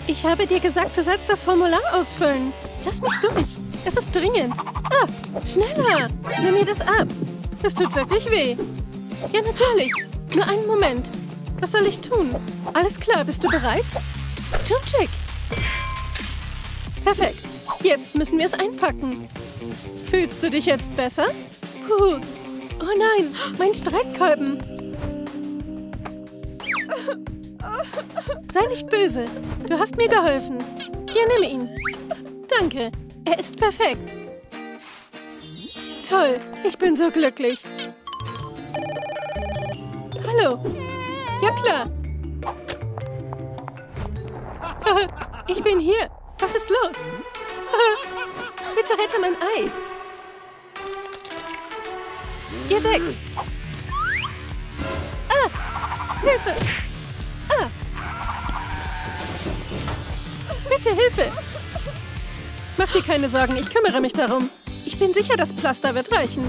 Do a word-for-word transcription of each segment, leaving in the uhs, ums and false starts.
Ich habe dir gesagt, du sollst das Formular ausfüllen. Lass mich durch. Es ist dringend. Ah, schneller. Nimm mir das ab. Das tut wirklich weh. Ja, natürlich. Nur einen Moment. Was soll ich tun? Alles klar, bist du bereit? Chumchick. Perfekt. Jetzt müssen wir es einpacken. Fühlst du dich jetzt besser? Puh. Oh nein, mein Streitkolben. Sei nicht böse. Du hast mir geholfen. Hier, nimm ihn. Danke. Er ist perfekt. Toll. Ich bin so glücklich. Hallo. Ja, klar. Ich bin hier. Was ist los? Bitte rette mein Ei. Geh weg. Ah! Hilfe! Ah! Bitte Hilfe! Mach dir keine Sorgen, ich kümmere mich darum. Ich bin sicher, das Pflaster wird reichen.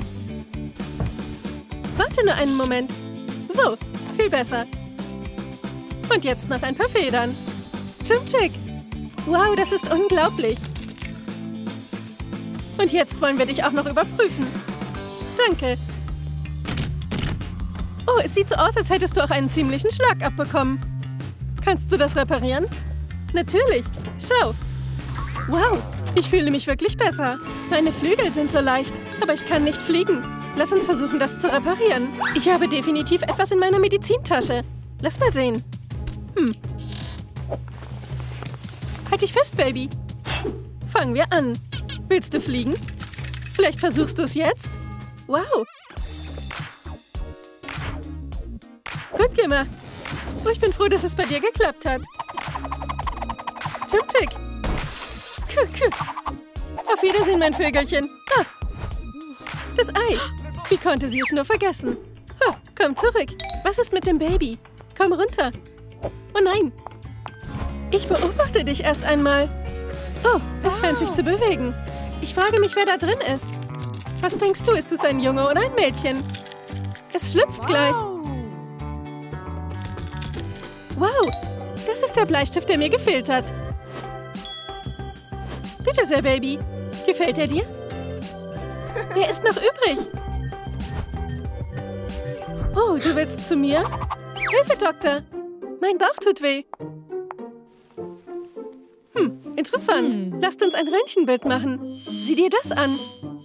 Warte nur einen Moment. So, viel besser. Und jetzt noch ein paar Federn. Chumchick! Wow, das ist unglaublich. Und jetzt wollen wir dich auch noch überprüfen. Danke. Oh, es sieht so aus, als hättest du auch einen ziemlichen Schlag abbekommen. Kannst du das reparieren? Natürlich. Schau. Wow, ich fühle mich wirklich besser. Meine Flügel sind so leicht, aber ich kann nicht fliegen. Lass uns versuchen, das zu reparieren. Ich habe definitiv etwas in meiner Medizintasche. Lass mal sehen. Hm. Halt dich fest, Baby. Fangen wir an. Willst du fliegen? Vielleicht versuchst du es jetzt? Wow. Gut gemacht. Oh, ich bin froh, dass es bei dir geklappt hat. Chumchick. Auf Wiedersehen, mein Vögelchen. Ah. Das Ei. Wie konnte sie es nur vergessen? Oh, komm zurück. Was ist mit dem Baby? Komm runter. Oh nein. Ich beobachte dich erst einmal. Oh, es scheint sich zu bewegen. Ich frage mich, wer da drin ist. Was denkst du, ist es ein Junge oder ein Mädchen? Es schlüpft gleich. Wow, das ist der Bleistift, der mir gefehlt hat. Bitte sehr, Baby. Gefällt er dir? Er ist noch übrig. Oh, du willst zu mir? Hilfe, Doktor. Mein Bauch tut weh. Hm, interessant. Hm. Lasst uns ein Röntgenbild machen. Sieh dir das an.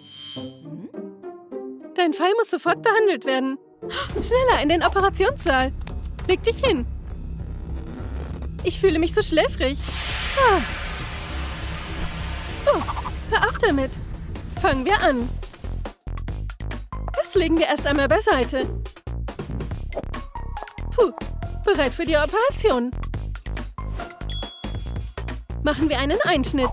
Dein Fall muss sofort behandelt werden. Schneller in den Operationssaal. Leg dich hin. Ich fühle mich so schläfrig. Ah. Oh, hör auf damit. Fangen wir an. Das legen wir erst einmal beiseite. Puh, bereit für die Operation. Machen wir einen Einschnitt.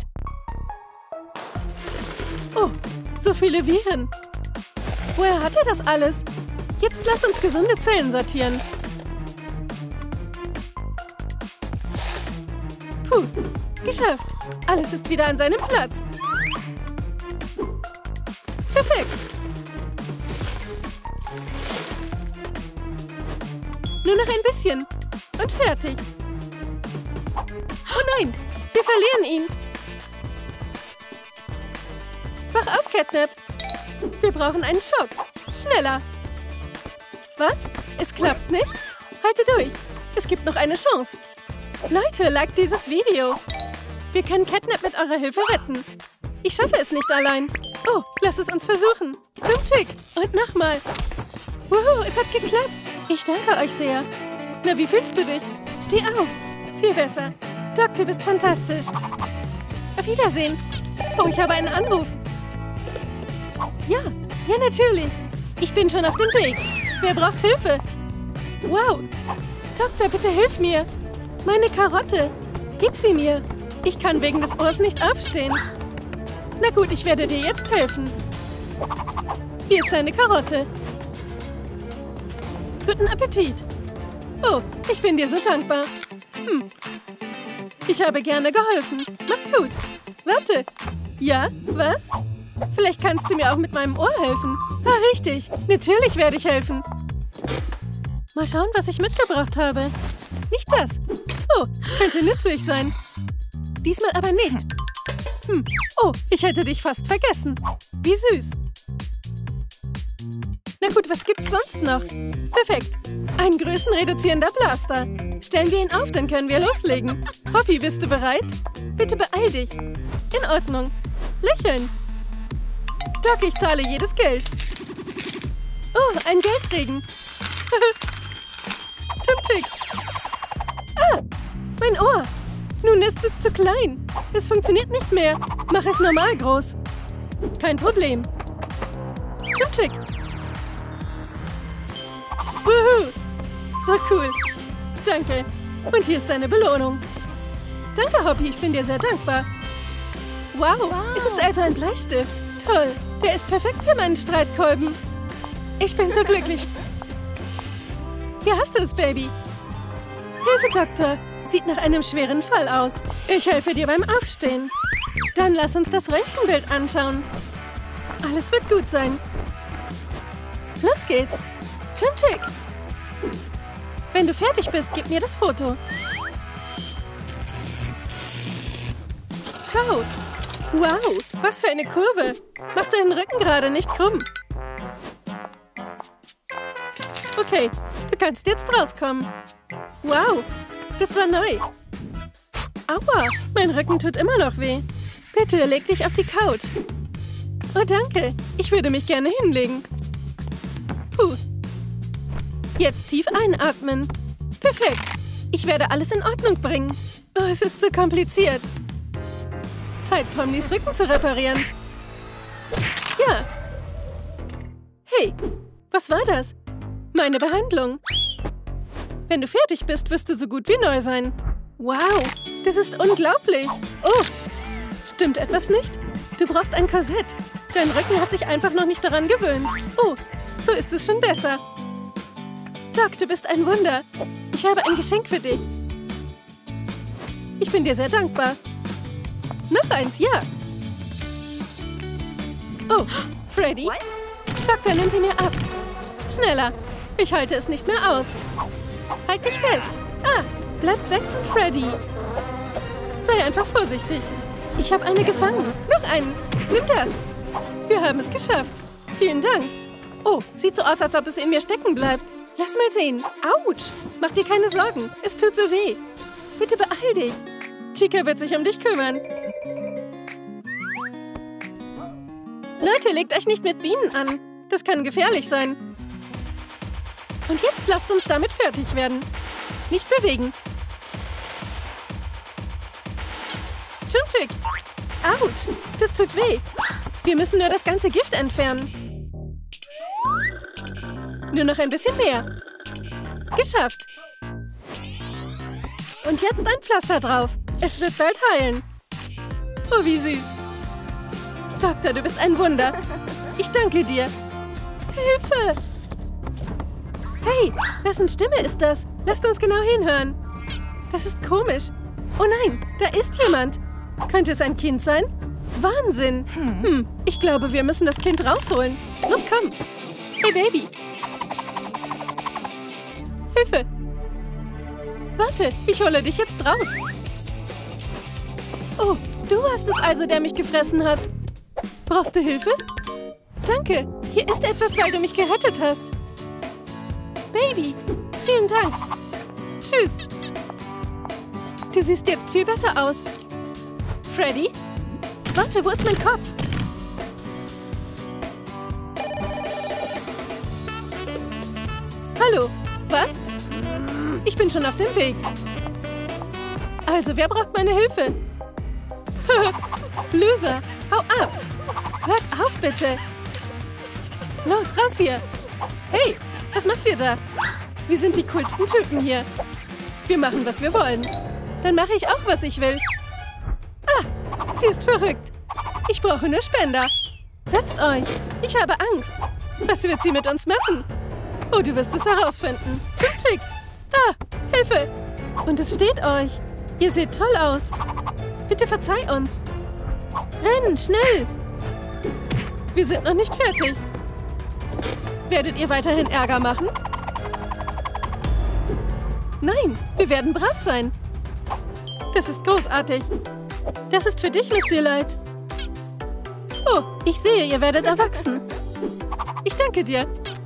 Oh, so viele Viren. Woher hat er das alles? Jetzt lass uns gesunde Zellen sortieren. Puh, geschafft. Alles ist wieder an seinem Platz. Perfekt. Nur noch ein bisschen. Und fertig. Oh nein, wir verlieren ihn. Wach auf, Catnap. Wir brauchen einen Schock. Schneller. Was? Es klappt nicht? Halte durch. Es gibt noch eine Chance. Leute, liked dieses Video. Wir können Catnap mit eurer Hilfe retten. Ich schaffe es nicht allein. Oh, lass es uns versuchen. Chumchick. Und nochmal. Wuhu, es hat geklappt. Ich danke euch sehr. Na, wie fühlst du dich? Steh auf. Viel besser. Doc, du bist fantastisch. Auf Wiedersehen. Oh, ich habe einen Anruf. Ja, ja natürlich. Ich bin schon auf dem Weg. Wer braucht Hilfe? Wow. Doktor, bitte hilf mir. Meine Karotte. Gib sie mir. Ich kann wegen des Ohrs nicht aufstehen. Na gut, ich werde dir jetzt helfen. Hier ist deine Karotte. Guten Appetit. Oh, ich bin dir so dankbar. Hm. Ich habe gerne geholfen. Mach's gut. Warte. Ja, was? Vielleicht kannst du mir auch mit meinem Ohr helfen. Ah, richtig. Natürlich werde ich helfen. Mal schauen, was ich mitgebracht habe. Nicht das. Oh, könnte nützlich sein. Diesmal aber nicht. Hm. Oh, ich hätte dich fast vergessen. Wie süß. Na gut, was gibt's sonst noch? Perfekt. Ein größenreduzierender Blaster. Stellen wir ihn auf, dann können wir loslegen. Hoppy, bist du bereit? Bitte beeil dich. In Ordnung. Lächeln. Doc, ich zahle jedes Geld. Oh, ein Geldregen. Tim-Tick. Ah, mein Ohr. Nun ist es zu klein. Es funktioniert nicht mehr. Mach es normal groß. Kein Problem. Tim-Tick. Wuhu. So cool. Danke. Und hier ist deine Belohnung. Danke, Hoppy. Ich bin dir sehr dankbar. Wow, wow. Es ist also ein Bleistift. Toll. Der ist perfekt für meinen Streitkolben. Ich bin so glücklich. Hier hast du es, Baby. Hilfe, Doktor. Sieht nach einem schweren Fall aus. Ich helfe dir beim Aufstehen. Dann lass uns das Röntgenbild anschauen. Alles wird gut sein. Los geht's. Tim-Tick. Wenn du fertig bist, gib mir das Foto. Schau. Wow, was für eine Kurve. Mach deinen Rücken gerade nicht krumm. Okay, du kannst jetzt rauskommen. Wow, das war neu. Aua, mein Rücken tut immer noch weh. Bitte, leg dich auf die Couch. Oh, danke. Ich würde mich gerne hinlegen. Puh. Jetzt tief einatmen. Perfekt. Ich werde alles in Ordnung bringen. Oh, es ist zu kompliziert. Zeit, Pomnis Rücken zu reparieren. Ja. Hey, was war das? Meine Behandlung. Wenn du fertig bist, wirst du so gut wie neu sein. Wow, das ist unglaublich. Oh, stimmt etwas nicht? Du brauchst ein Korsett. Dein Rücken hat sich einfach noch nicht daran gewöhnt. Oh, so ist es schon besser. Doc, du bist ein Wunder. Ich habe ein Geschenk für dich. Ich bin dir sehr dankbar. Noch eins, ja. Oh, Freddy? What? Doktor, nimm sie mir ab. Schneller. Ich halte es nicht mehr aus. Halt dich fest. Ah, bleib weg von Freddy. Sei einfach vorsichtig. Ich habe eine gefangen. Noch einen. Nimm das. Wir haben es geschafft. Vielen Dank. Oh, sieht so aus, als ob es in mir stecken bleibt. Lass mal sehen. Autsch. Mach dir keine Sorgen. Es tut so weh. Bitte beeil dich. Chica wird sich um dich kümmern. Leute, legt euch nicht mit Bienen an. Das kann gefährlich sein. Und jetzt lasst uns damit fertig werden. Nicht bewegen. Tim-Tick. Autsch, das tut weh. Wir müssen nur das ganze Gift entfernen. Nur noch ein bisschen mehr. Geschafft. Und jetzt ein Pflaster drauf. Es wird bald heilen. Oh, wie süß. Doktor, du bist ein Wunder. Ich danke dir. Hilfe! Hey, wessen Stimme ist das? Lasst uns genau hinhören. Das ist komisch. Oh nein, da ist jemand. Könnte es ein Kind sein? Wahnsinn. Hm, ich glaube, wir müssen das Kind rausholen. Los, komm. Hey, Baby. Hilfe. Warte, ich hole dich jetzt raus. Oh, du warst es also, der mich gefressen hat. Brauchst du Hilfe? Danke. Hier ist etwas, weil du mich gerettet hast. Baby, vielen Dank. Tschüss. Du siehst jetzt viel besser aus. Freddy? Warte, wo ist mein Kopf? Hallo, was? Ich bin schon auf dem Weg. Also, wer braucht meine Hilfe? Loser, hau ab. Hört auf, bitte. Los, raus hier. Hey, was macht ihr da? Wir sind die coolsten Typen hier. Wir machen, was wir wollen. Dann mache ich auch, was ich will. Ah, sie ist verrückt. Ich brauche nur Spender. Setzt euch. Ich habe Angst. Was wird sie mit uns machen? Oh, du wirst es herausfinden. Tim-Tick. Ah, Hilfe. Und es steht euch. Ihr seht toll aus. Bitte verzeih uns. Rennen, schnell. Wir sind noch nicht fertig. Werdet ihr weiterhin Ärger machen? Nein, wir werden brav sein. Das ist großartig. Das ist für dich, Miss Delight. Oh, ich sehe, ihr werdet erwachsen. Ich danke dir.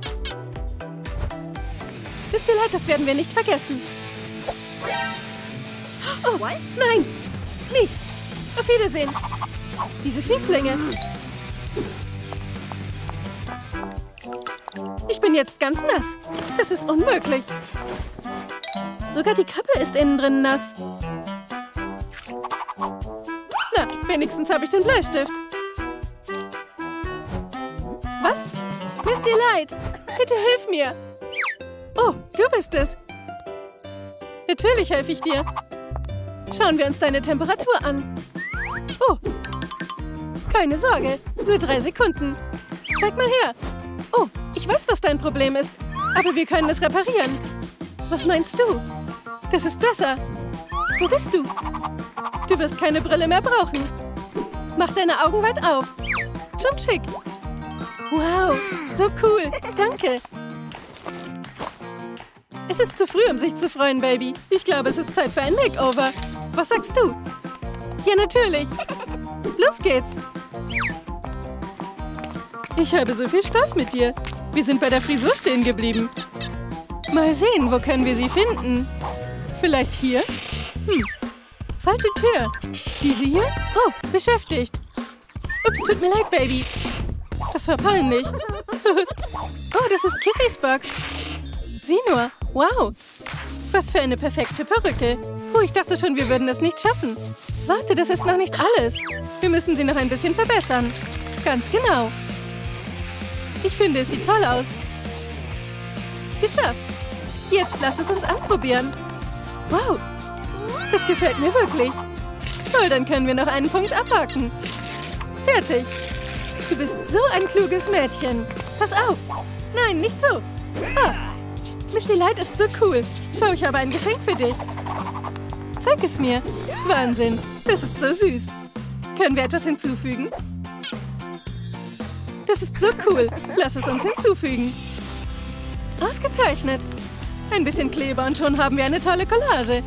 Miss Delight, das werden wir nicht vergessen. Oh, nein, nicht. Auf Wiedersehen. Diese Fieslinge. Ich bin jetzt ganz nass. Das ist unmöglich. Sogar die Kappe ist innen drin nass. Na, wenigstens habe ich den Bleistift. Was? Miss Delight, bitte hilf mir. Oh, du bist es. Natürlich helfe ich dir. Schauen wir uns deine Temperatur an. Oh, keine Sorge, nur drei Sekunden. Zeig mal her. Oh, ich weiß, was dein Problem ist, aber wir können es reparieren. Was meinst du? Das ist besser. Wo bist du? Du wirst keine Brille mehr brauchen. Mach deine Augen weit auf. Schon schick. Wow, so cool. Danke. Es ist zu früh, um sich zu freuen, Baby. Ich glaube, es ist Zeit für ein Makeover. Was sagst du? Ja, natürlich. Los geht's. Ich habe so viel Spaß mit dir. Wir sind bei der Frisur stehen geblieben. Mal sehen, wo können wir sie finden? Vielleicht hier? Hm, falsche Tür. Diese hier? Oh, beschäftigt. Ups, tut mir leid, Baby. Das war peinlich. Oh, das ist Kissys Box. Sieh nur. Wow. Was für eine perfekte Perücke. Oh, ich dachte schon, wir würden es nicht schaffen. Warte, das ist noch nicht alles. Wir müssen sie noch ein bisschen verbessern. Ganz genau. Ich finde, es sieht toll aus. Geschafft. Jetzt lass es uns anprobieren. Wow. Das gefällt mir wirklich. Toll, dann können wir noch einen Punkt abhaken. Fertig. Du bist so ein kluges Mädchen. Pass auf. Nein, nicht so. Ah. Miss Delight ist so cool. Schau, ich habe ein Geschenk für dich. Zeig es mir. Wahnsinn. Das ist so süß. Können wir etwas hinzufügen? Das ist so cool. Lass es uns hinzufügen. Ausgezeichnet. Ein bisschen Kleber und schon haben wir eine tolle Collage.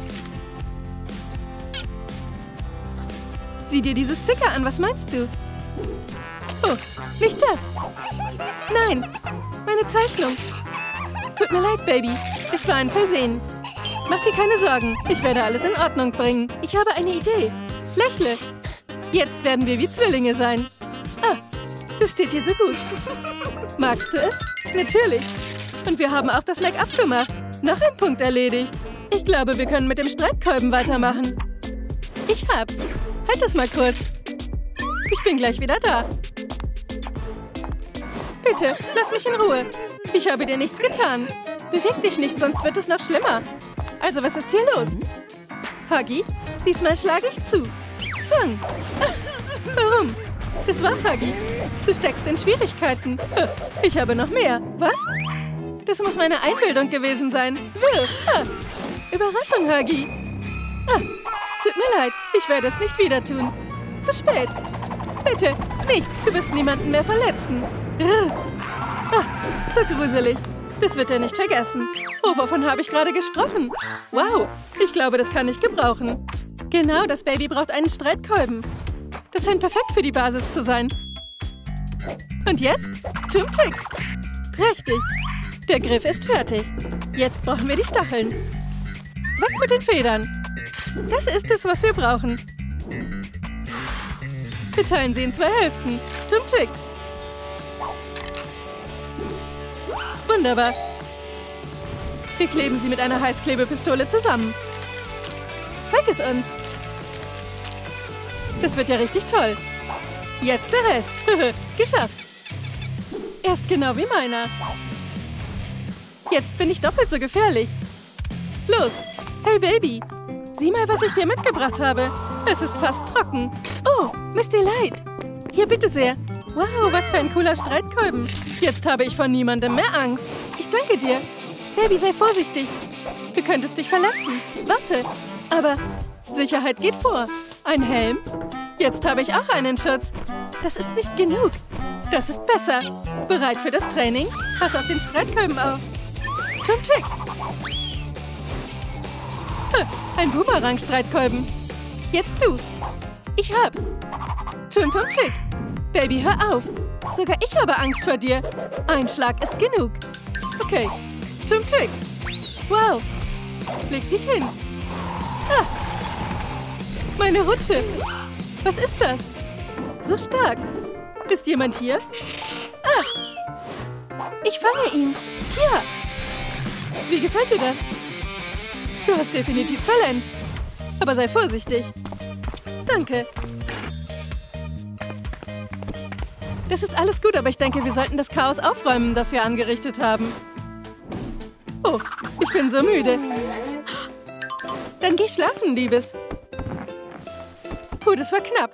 Sieh dir diese Sticker an. Was meinst du? Oh, nicht das. Nein, meine Zeichnung. Tut mir leid, Baby. Es war ein Versehen. Mach dir keine Sorgen. Ich werde alles in Ordnung bringen. Ich habe eine Idee. Lächle. Jetzt werden wir wie Zwillinge sein. Ah, das steht dir so gut. Magst du es? Natürlich. Und wir haben auch das Make-up gemacht. Noch ein Punkt erledigt. Ich glaube, wir können mit dem Streitkolben weitermachen. Ich hab's. Halt das mal kurz. Ich bin gleich wieder da. Bitte, lass mich in Ruhe. Ich habe dir nichts getan. Beweg dich nicht, sonst wird es noch schlimmer. Also, was ist hier los? Huggy, diesmal schlage ich zu. Fang. Ach, warum? Das war's, Huggy. Du steckst in Schwierigkeiten. Ich habe noch mehr. Was? Das muss meine Einbildung gewesen sein. Wirf. Ah. Überraschung, Huggy. Ah. Tut mir leid, ich werde es nicht wieder tun. Zu spät. Bitte, nicht. Du wirst niemanden mehr verletzen. Ah, so gruselig. Das wird er nicht vergessen. Oh, wovon habe ich gerade gesprochen? Wow, ich glaube, das kann ich gebrauchen. Genau, das Baby braucht einen Streitkolben. Das scheint perfekt für die Basis zu sein. Und jetzt? Tschum-Tick. Prächtig. Der Griff ist fertig. Jetzt brauchen wir die Stacheln. Weg mit den Federn. Das ist es, was wir brauchen. Wir teilen sie in zwei Hälften. Tschum-Tick. Wunderbar. Wir kleben sie mit einer Heißklebepistole zusammen. Zeig es uns. Das wird ja richtig toll. Jetzt der Rest. Geschafft. Er ist genau wie meiner. Jetzt bin ich doppelt so gefährlich. Los. Hey, Baby. Sieh mal, was ich dir mitgebracht habe. Es ist fast trocken. Oh, Miss Delight. Hier, bitte sehr. Wow, was für ein cooler Streitkolben. Jetzt habe ich vor niemandem mehr Angst. Ich danke dir. Baby, sei vorsichtig. Du könntest dich verletzen. Warte. Aber Sicherheit geht vor. Ein Helm? Jetzt habe ich auch einen Schutz. Das ist nicht genug. Das ist besser. Bereit für das Training? Pass auf den Streitkolben auf. Tschum-Tick. Ein Boomerang-Streitkolben. Jetzt du. Ich hab's. Chum Chum Chick. Baby, hör auf. Sogar ich habe Angst vor dir. Ein Schlag ist genug. Okay. Chum Chick. Wow. Leg dich hin. Ah. Meine Rutsche. Was ist das? So stark. Ist jemand hier? Ah. Ich fange ihn. Hier. Wie gefällt dir das? Du hast definitiv Talent. Aber sei vorsichtig. Danke. Das ist alles gut, aber ich denke, wir sollten das Chaos aufräumen, das wir angerichtet haben. Oh, ich bin so müde. Dann geh schlafen, Liebes. Puh, das war knapp.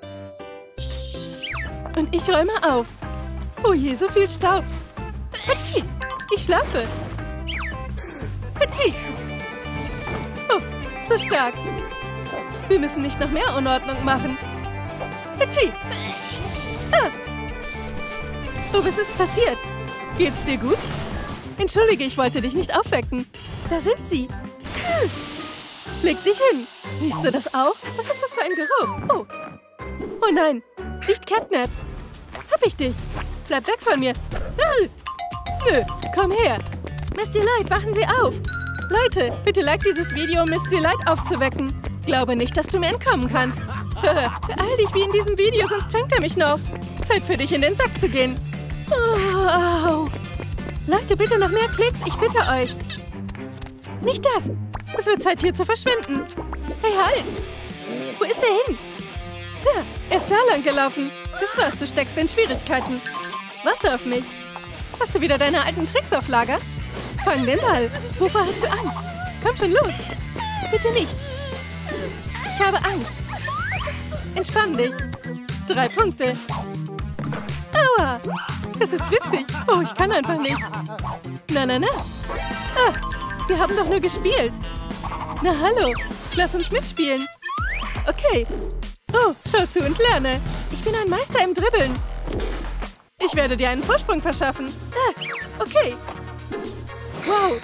Und ich räume auf. Oh je, so viel Staub. Hatschi, ich schlafe. Hatschi. Oh, so stark. Wir müssen nicht noch mehr Unordnung machen. Hatschi. Ah. Oh, was ist passiert? Geht's dir gut? Entschuldige, ich wollte dich nicht aufwecken. Da sind sie. Hm. Leg dich hin. Riechst du das auch? Was ist das für ein Geruch? Oh. Oh nein, nicht Catnap. Hab ich dich. Bleib weg von mir. Ah. Nö, komm her. Miss Delight, wachen Sie auf. Leute, bitte like dieses Video, um Miss Delight aufzuwecken. Glaube nicht, dass du mir entkommen kannst. Beeil dich wie in diesem Video, sonst fängt er mich noch. Zeit für dich in den Sack zu gehen. Oh, au. Leute, bitte noch mehr Klicks, ich bitte euch. Nicht das. Es wird Zeit, hier zu verschwinden. Hey, halt. Wo ist er hin? Da, er ist da lang gelaufen. Das war's, du steckst in Schwierigkeiten. Warte auf mich. Hast du wieder deine alten Tricks auf Lager? Fang den Ball. Wovor hast du Angst? Komm schon los. Bitte nicht. Ich habe Angst. Entspann dich. Drei Punkte. Aua. Das ist witzig. Oh, ich kann einfach nicht. Na, na, na. Ah, wir haben doch nur gespielt. Na, hallo. Lass uns mitspielen. Okay. Oh, schau zu und lerne. Ich bin ein Meister im Dribbeln. Ich werde dir einen Vorsprung verschaffen. Ah, okay. Wow.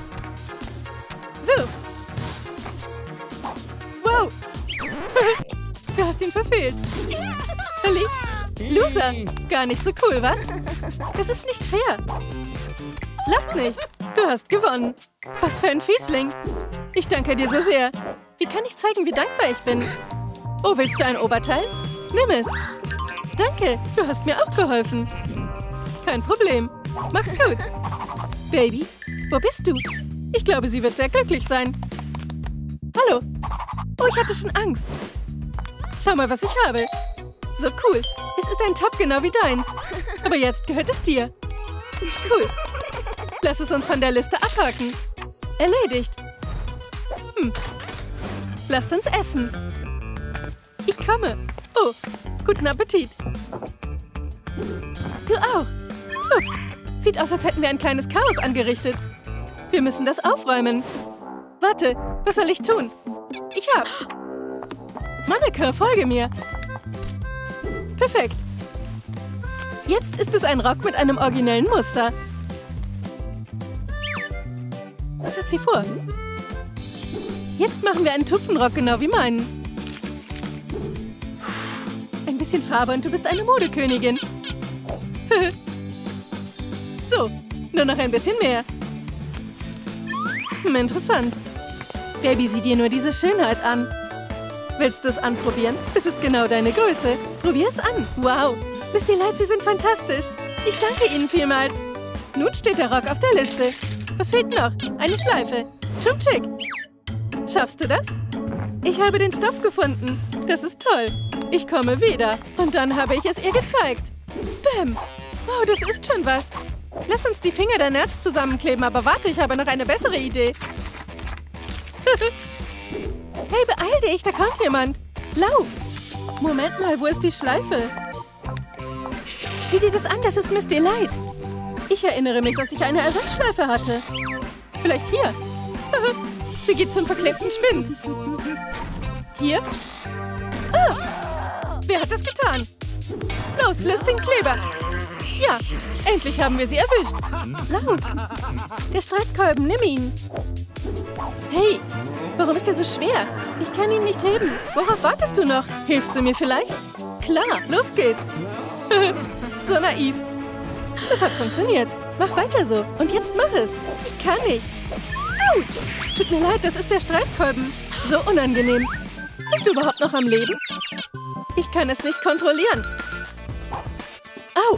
Wirf. Wow. Du hast ihn verfehlt. Verliebt. Loser. Gar nicht so cool, was? Das ist nicht fair. Lach nicht. Du hast gewonnen. Was für ein Fiesling. Ich danke dir so sehr. Wie kann ich zeigen, wie dankbar ich bin? Oh, willst du ein Oberteil? Nimm es. Danke, du hast mir auch geholfen. Kein Problem. Mach's gut. Baby, wo bist du? Ich glaube, sie wird sehr glücklich sein. Hallo. Oh, ich hatte schon Angst. Schau mal, was ich habe. So cool. Es ist ein Top genau wie deins. Aber jetzt gehört es dir. Cool. Lass es uns von der Liste abhaken. Erledigt. Hm. Lasst uns essen. Ich komme. Oh, guten Appetit. Du auch. Ups. Sieht aus, als hätten wir ein kleines Chaos angerichtet. Wir müssen das aufräumen. Warte, was soll ich tun? Ich hab's. Monika, folge mir. Perfekt. Jetzt ist es ein Rock mit einem originellen Muster. Was hat sie vor? Jetzt machen wir einen Tupfenrock genau wie meinen. Ein bisschen Farbe und du bist eine Modekönigin. So, nur noch ein bisschen mehr. Hm, interessant. Baby, sieh dir nur diese Schönheit an. Willst du es anprobieren? Es ist genau deine Größe. Probier es an. Wow. Miss Delight, Sie sind fantastisch. Ich danke Ihnen vielmals. Nun steht der Rock auf der Liste. Was fehlt noch? Eine Schleife. Chum Chick. Schaffst du das? Ich habe den Stoff gefunden. Das ist toll. Ich komme wieder. Und dann habe ich es ihr gezeigt. Bäm. Wow, das ist schon was. Lass uns die Finger der Nerds zusammenkleben. Aber warte, ich habe noch eine bessere Idee. Hey, beeil dich, da kommt jemand. Lauf. Moment mal, wo ist die Schleife? Sieh dir das an, das ist Miss Delight. Ich erinnere mich, dass ich eine Ersatzschleife hatte. Vielleicht hier. Sie geht zum verklebten Spind. Hier? Ah! Wer hat das getan? Los, löst den Kleber. Ja, endlich haben wir sie erwischt. Lauf. Der Streitkolben, nimm ihn. Hey, warum ist der so schwer? Ich kann ihn nicht heben. Worauf wartest du noch? Hilfst du mir vielleicht? Klar, los geht's. So naiv. Das hat funktioniert. Mach weiter so. Und jetzt mach es. Ich kann nicht. Autsch. Tut mir leid, das ist der Streitkolben. So unangenehm. Bist du überhaupt noch am Leben? Ich kann es nicht kontrollieren. Au.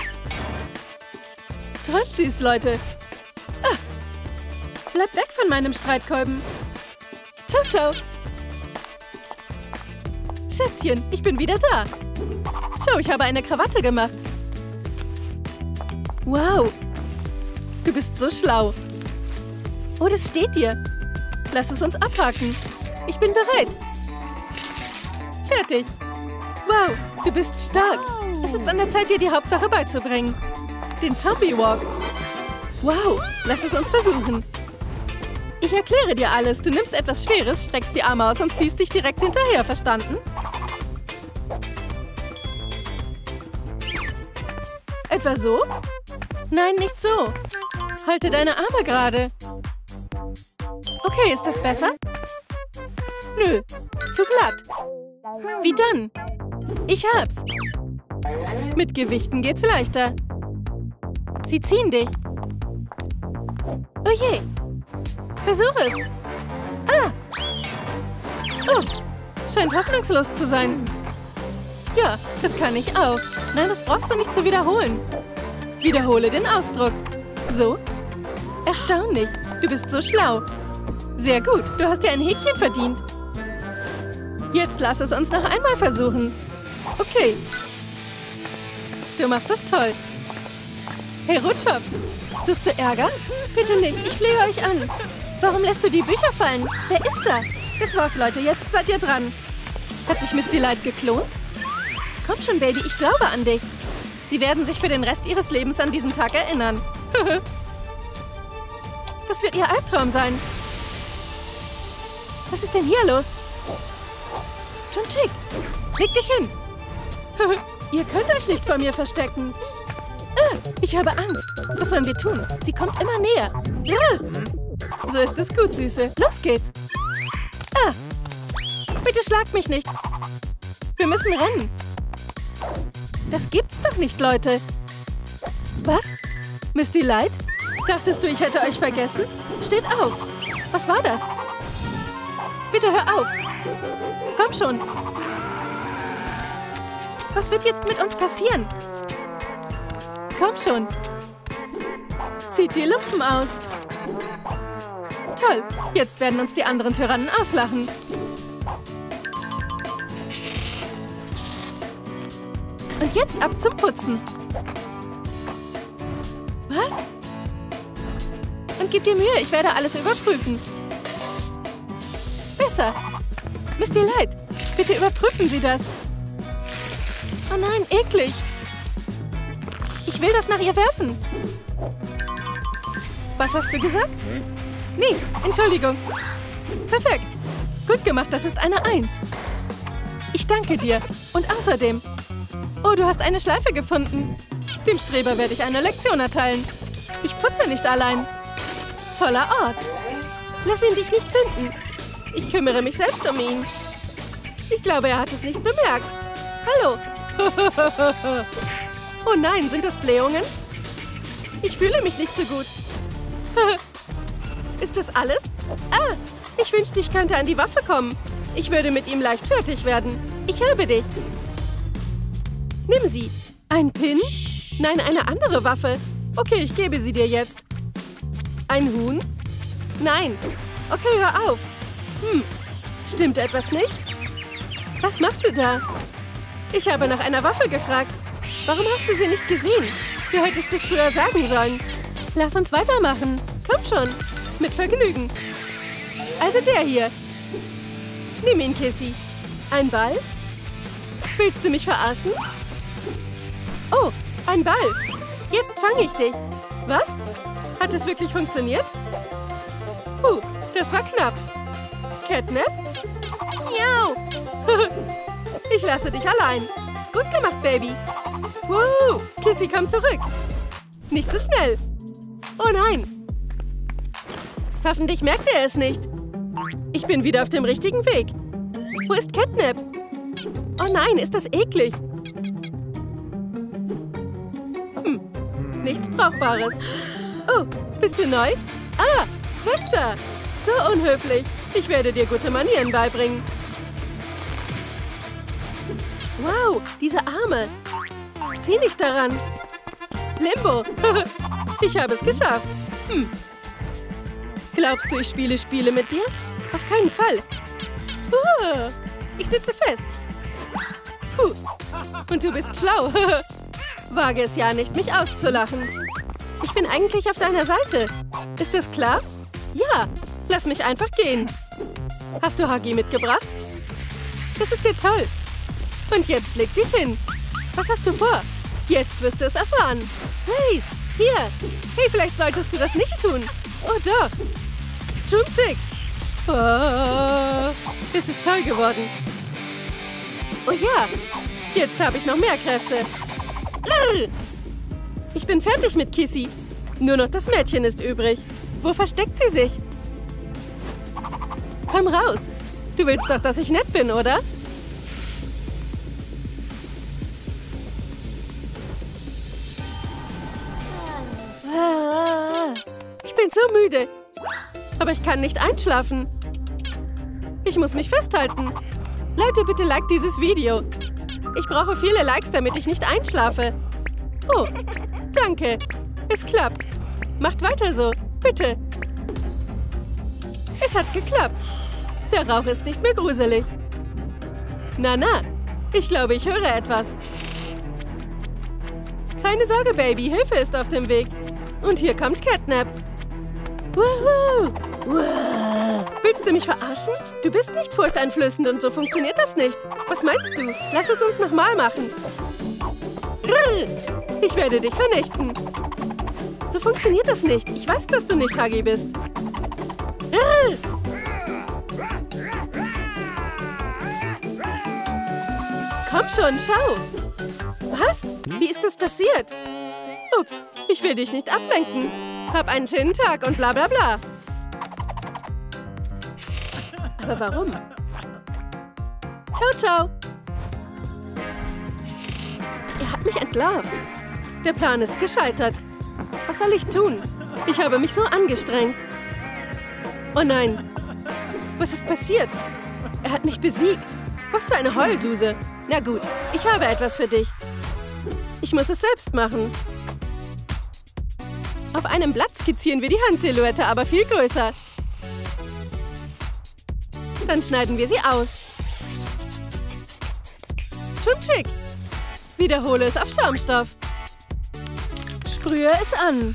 Träumt süß, Leute. Ah. Bleib weg von meinem Streitkolben. Ciao, ciao. Schätzchen, ich bin wieder da. Schau, ich habe eine Krawatte gemacht. Wow. Du bist so schlau. Oh, das steht dir. Lass es uns abhaken. Ich bin bereit. Fertig. Wow, du bist stark. Es ist an der Zeit, dir die Hauptsache beizubringen. Den Zombie-Walk. Wow, lass es uns versuchen. Ich erkläre dir alles. Du nimmst etwas Schweres, streckst die Arme aus und ziehst dich direkt hinterher. Verstanden? Etwa so? Nein, nicht so. Halte deine Arme gerade. Okay, ist das besser? Nö, zu glatt. Wie dann? Ich hab's. Mit Gewichten geht's leichter. Sie ziehen dich. Oh je. Versuch es. Ah. Oh, scheint hoffnungslos zu sein. Ja, das kann ich auch. Nein, das brauchst du nicht zu wiederholen. Wiederhole den Ausdruck. So. Erstaunlich. Du bist so schlau. Sehr gut. Du hast dir ein Häkchen verdient. Jetzt lass es uns noch einmal versuchen. Okay. Du machst das toll. Hey, Rutschop. Suchst du Ärger? Bitte nicht. Ich flehe euch an. Warum lässt du die Bücher fallen? Wer ist da? Das war's, Leute. Jetzt seid ihr dran. Hat sich Misty Light geklont? Komm schon, Baby. Ich glaube an dich. Sie werden sich für den Rest ihres Lebens an diesen Tag erinnern. Das wird ihr Albtraum sein. Was ist denn hier los? John Chick, leg dich hin. Ihr könnt euch nicht vor mir verstecken. Ah, ich habe Angst. Was sollen wir tun? Sie kommt immer näher. Ah. So ist es gut, Süße. Los geht's. Ah. Bitte schlagt mich nicht. Wir müssen rennen. Das gibt's doch nicht, Leute. Was? Misty Light? Dachtest du, ich hätte euch vergessen? Steht auf. Was war das? Bitte hör auf. Komm schon. Was wird jetzt mit uns passieren? Komm schon. Zieht die Lumpen aus. Toll. Jetzt werden uns die anderen Tyrannen auslachen. Und jetzt ab zum Putzen. Was? Und gib dir Mühe, ich werde alles überprüfen. Besser. Misty Light, bitte überprüfen Sie das. Oh nein, eklig. Ich will das nach ihr werfen. Was hast du gesagt? Nichts, Entschuldigung. Perfekt. Gut gemacht, das ist eine Eins. Ich danke dir. Und außerdem... Oh, du hast eine Schleife gefunden. Dem Streber werde ich eine Lektion erteilen. Ich putze nicht allein. Toller Ort. Lass ihn dich nicht finden. Ich kümmere mich selbst um ihn. Ich glaube, er hat es nicht bemerkt. Hallo. Oh nein, sind das Blähungen? Ich fühle mich nicht so gut. Ist das alles? Ah, ich wünschte, ich könnte an die Waffe kommen. Ich würde mit ihm leicht fertig werden. Ich habe dich. Nimm sie. Ein Pin? Nein, eine andere Waffe. Okay, ich gebe sie dir jetzt. Ein Huhn? Nein. Okay, hör auf. Hm, stimmt etwas nicht? Was machst du da? Ich habe nach einer Waffe gefragt. Warum hast du sie nicht gesehen? Du hättest es früher sagen sollen. Lass uns weitermachen. Komm schon. Mit Vergnügen. Also der hier. Nimm ihn, Kissy. Ein Ball? Willst du mich verarschen? Oh, ein Ball. Jetzt fange ich dich. Was? Hat es wirklich funktioniert? Puh, das war knapp. Catnap? Miau. Ich lasse dich allein. Gut gemacht, Baby. Wow, Kissy, komm zurück. Nicht so schnell. Oh nein. Hoffentlich merkt er es nicht. Ich bin wieder auf dem richtigen Weg. Wo ist Catnap? Oh nein, ist das eklig. Hm, nichts Brauchbares. Oh, bist du neu? Ah, Hector. So unhöflich. Ich werde dir gute Manieren beibringen. Wow, diese Arme. Zieh nicht daran. Limbo. Ich habe es geschafft. Hm. Glaubst du, ich spiele Spiele mit dir? Auf keinen Fall. Uh, ich sitze fest. Puh. Und du bist schlau. Wage es ja nicht, mich auszulachen. Ich bin eigentlich auf deiner Seite. Ist das klar? Ja. Lass mich einfach gehen. Hast du Huggy mitgebracht? Das ist dir toll. Und jetzt leg dich hin. Was hast du vor? Jetzt wirst du es erfahren. Grace, hier. Hey, vielleicht solltest du das nicht tun. Oh doch. Toon-Chick. Oh, es ist toll geworden. Oh ja. Jetzt habe ich noch mehr Kräfte. Ich bin fertig mit Kissy. Nur noch das Mädchen ist übrig. Wo versteckt sie sich? Komm raus. Du willst doch, dass ich nett bin, oder? Ich bin so müde. Aber ich kann nicht einschlafen. Ich muss mich festhalten. Leute, bitte liked dieses Video. Ich brauche viele Likes, damit ich nicht einschlafe. Oh, danke. Es klappt. Macht weiter so. Bitte. Es hat geklappt. Der Rauch ist nicht mehr gruselig. Na, na. Ich glaube, ich höre etwas. Keine Sorge, Baby. Hilfe ist auf dem Weg. Und hier kommt Catnap. Wuhu. Wow. Willst du mich verarschen? Du bist nicht furchteinflößend und so funktioniert das nicht. Was meinst du? Lass es uns nochmal machen. Ich werde dich vernichten. So funktioniert das nicht. Ich weiß, dass du nicht Huggy bist. Komm schon, schau. Was? Wie ist das passiert? Ups, ich will dich nicht ablenken. Hab einen schönen Tag und bla bla bla. Aber warum? Ciao, ciao. Er hat mich entlarvt. Der Plan ist gescheitert. Was soll ich tun? Ich habe mich so angestrengt. Oh nein. Was ist passiert? Er hat mich besiegt. Was für eine Heulsuse. Na gut, ich habe etwas für dich. Ich muss es selbst machen. Auf einem Blatt skizzieren wir die Handsilhouette, aber viel größer. Dann schneiden wir sie aus. Schon schick. Wiederhole es auf Schaumstoff. Sprühe es an.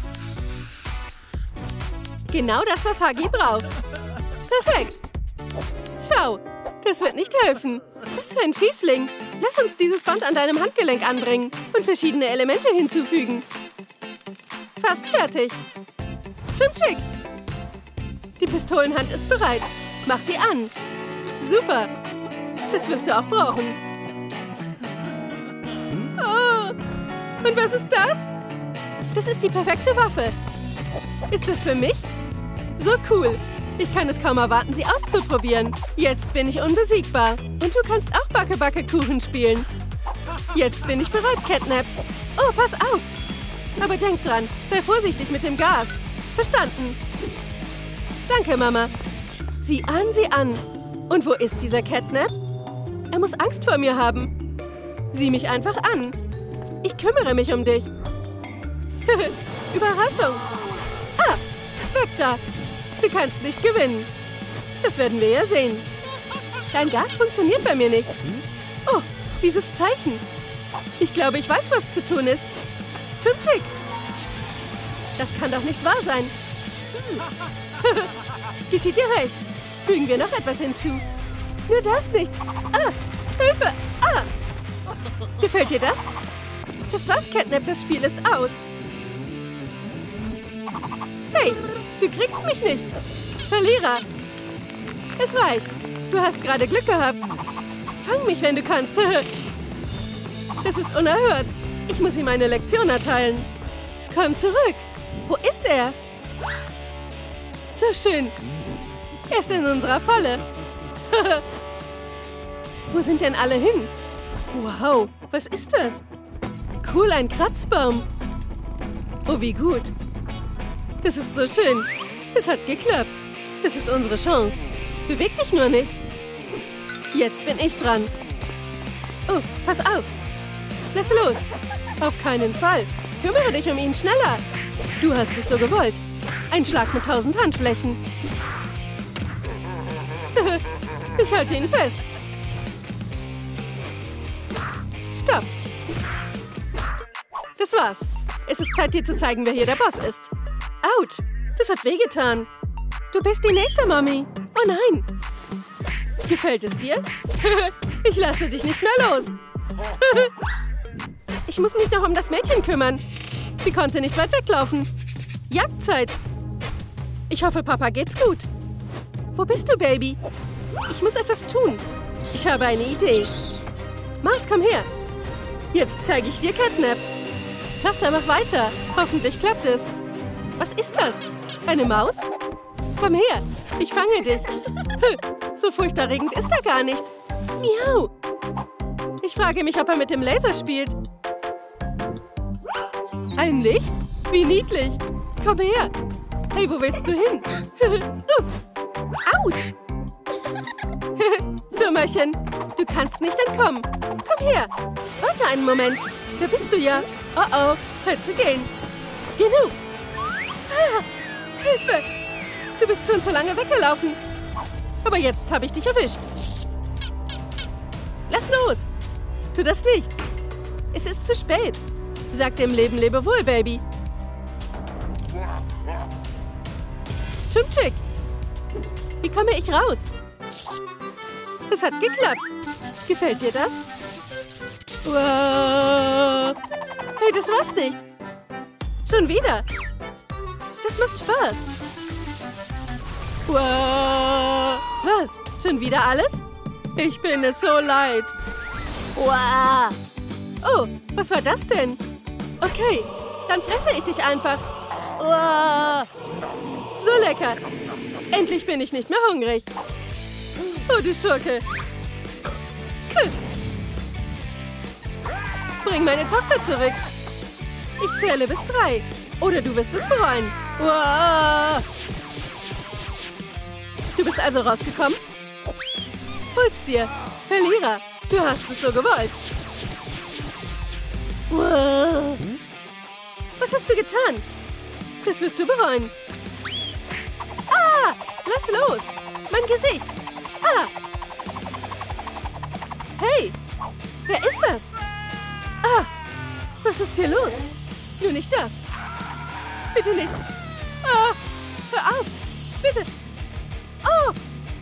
Genau das, was Huggy braucht. Perfekt. Schau, das wird nicht helfen. Was für ein Fiesling. Lass uns dieses Band an deinem Handgelenk anbringen und verschiedene Elemente hinzufügen. Fast fertig. Chim-Chick. Die Pistolenhand ist bereit. Mach sie an. Super. Das wirst du auch brauchen. Oh. Und was ist das? Das ist die perfekte Waffe. Ist das für mich? So cool. Ich kann es kaum erwarten, sie auszuprobieren. Jetzt bin ich unbesiegbar. Und du kannst auch Backe-Backe-Kuchen spielen. Jetzt bin ich bereit, Catnap. Oh, pass auf. Aber denk dran, sei vorsichtig mit dem Gas. Verstanden. Danke, Mama. Sieh an, sieh an. Und wo ist dieser Catnap? Er muss Angst vor mir haben. Sieh mich einfach an. Ich kümmere mich um dich. Überraschung. Ah, weg da. Du kannst nicht gewinnen. Das werden wir ja sehen. Dein Gas funktioniert bei mir nicht. Oh, dieses Zeichen. Ich glaube, ich weiß, was zu tun ist. Chim-Chick. Das kann doch nicht wahr sein. Geschieht dir recht. Fügen wir noch etwas hinzu. Nur das nicht. Ah, Hilfe. Ah. Gefällt dir das? Das war's, Catnap. Das Spiel ist aus. Hey, du kriegst mich nicht. Verlierer. Es reicht. Du hast gerade Glück gehabt. Fang mich, wenn du kannst. Das ist unerhört. Ich muss ihm eine Lektion erteilen. Komm zurück. Wo ist er? So schön. Er ist in unserer Falle. Wo sind denn alle hin? Wow, was ist das? Cool, ein Kratzbaum. Oh, wie gut. Das ist so schön. Es hat geklappt. Das ist unsere Chance. Beweg dich nur nicht. Jetzt bin ich dran. Oh, pass auf. Lass los. Auf keinen Fall. Kümmere dich um ihn schneller. Du hast es so gewollt. Ein Schlag mit tausend Handflächen. Ich halte ihn fest. Stopp. Das war's. Es ist Zeit, dir zu zeigen, wer hier der Boss ist. Autsch, das hat wehgetan. Du bist die nächste Mami. Oh nein. Gefällt es dir? Ich lasse dich nicht mehr los. Ich muss mich noch um das Mädchen kümmern. Sie konnte nicht weit weglaufen. Jagdzeit. Ich hoffe, Papa geht's gut. Wo bist du, Baby? Ich muss etwas tun. Ich habe eine Idee. Maus, komm her. Jetzt zeige ich dir Catnap. Tochter, mach weiter. Hoffentlich klappt es. Was ist das? Eine Maus? Komm her. Ich fange dich. So furchterregend ist er gar nicht. Miau. Ich frage mich, ob er mit dem Laser spielt. Ein Licht? Wie niedlich. Komm her. Hey, wo willst du hin? Autsch. Dummerchen, du kannst nicht entkommen. Komm her. Warte einen Moment. Da bist du ja. Oh oh, Zeit zu gehen. Genug. Ah, Hilfe. Du bist schon zu lange weggelaufen. Aber jetzt habe ich dich erwischt. Lass los. Tu das nicht. Es ist zu spät. Sag dem Leben Lebewohl, Baby. Chumchick. Wie komme ich raus? Es hat geklappt. Gefällt dir das? Wow. Hey, das war's nicht. Schon wieder. Das macht Spaß. Wow. Was? Schon wieder alles? Ich bin es so leid. Wow. Oh, was war das denn? Okay, dann fresse ich dich einfach. Wow. So lecker. Endlich bin ich nicht mehr hungrig. Oh, du Schurke. Bring meine Tochter zurück. Ich zähle bis drei. Oder du wirst es bereuen. Wow. Du bist also rausgekommen? Hol's dir. Verlierer. Du hast es so gewollt. Wow. Was hast du getan? Das wirst du bereuen. Ah! Lass los. Mein Gesicht. Ah! Hey! Wer ist das? Ah! Was ist hier los? Nur nicht das. Bitte nicht. Ah! Hör auf! Bitte! Oh!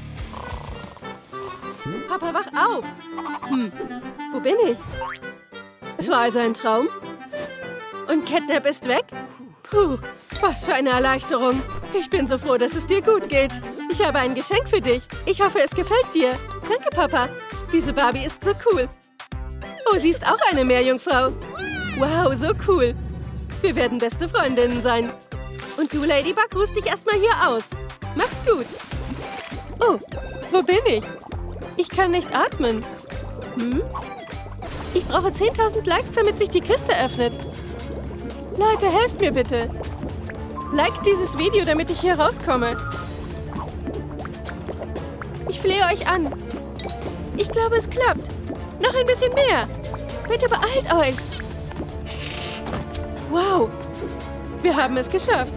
Papa, wach auf! Hm, wo bin ich? Es war also ein Traum? Und Catnap ist weg? Puh, was für eine Erleichterung. Ich bin so froh, dass es dir gut geht. Ich habe ein Geschenk für dich. Ich hoffe, es gefällt dir. Danke, Papa. Diese Barbie ist so cool. Oh, sie ist auch eine Meerjungfrau. Wow, so cool. Wir werden beste Freundinnen sein. Und du, Ladybug, ruhst dich erstmal hier aus. Mach's gut. Oh, wo bin ich? Ich kann nicht atmen. Hm? Ich brauche zehntausend Likes, damit sich die Kiste öffnet. Leute, helft mir bitte. Liked dieses Video, damit ich hier rauskomme. Ich flehe euch an. Ich glaube, es klappt. Noch ein bisschen mehr. Bitte beeilt euch. Wow. Wir haben es geschafft.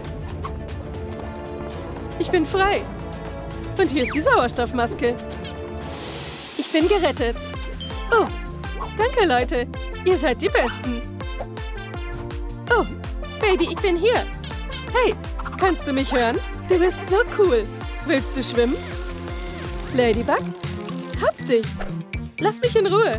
Ich bin frei. Und hier ist die Sauerstoffmaske. Ich bin gerettet. Oh, danke, Leute. Ihr seid die Besten. Oh, Baby, ich bin hier. Hey, kannst du mich hören? Du bist so cool. Willst du schwimmen? Ladybug? Hab dich. Lass mich in Ruhe.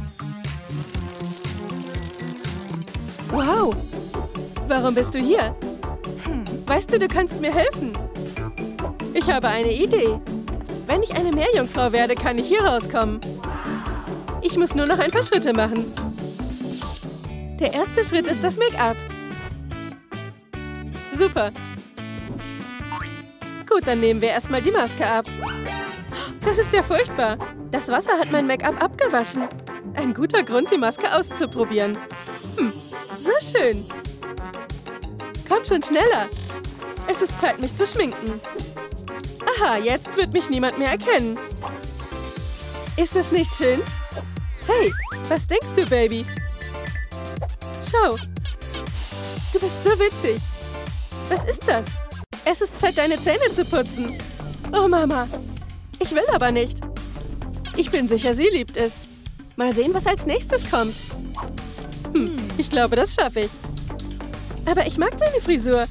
Wow. Warum bist du hier? Weißt du, du kannst mir helfen. Ich habe eine Idee. Wenn ich eine Meerjungfrau werde, kann ich hier rauskommen. Ich muss nur noch ein paar Schritte machen. Der erste Schritt ist das Make-up. Super. Gut, dann nehmen wir erstmal die Maske ab. Das ist ja furchtbar. Das Wasser hat mein Make-up abgewaschen. Ein guter Grund, die Maske auszuprobieren. Hm, so schön. Komm schon schneller. Es ist Zeit, mich zu schminken. Aha, jetzt wird mich niemand mehr erkennen. Ist das nicht schön? Hey, was denkst du, Baby? Schau. Du bist so witzig. Was ist das? Es ist Zeit, deine Zähne zu putzen. Oh, Mama. Ich will aber nicht. Ich bin sicher, sie liebt es. Mal sehen, was als nächstes kommt. Hm, ich glaube, das schaffe ich. Aber ich mag meine Frisur.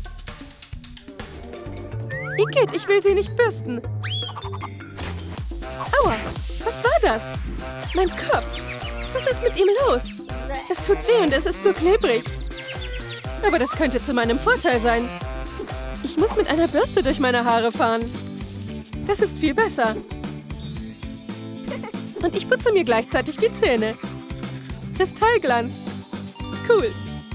Igitt, ich will sie nicht bürsten. Aua, was war das? Mein Kopf. Was ist mit ihm los? Es tut weh und es ist so klebrig. Aber das könnte zu meinem Vorteil sein. Ich muss mit einer Bürste durch meine Haare fahren. Das ist viel besser. Und ich putze mir gleichzeitig die Zähne. Kristallglanz. Cool.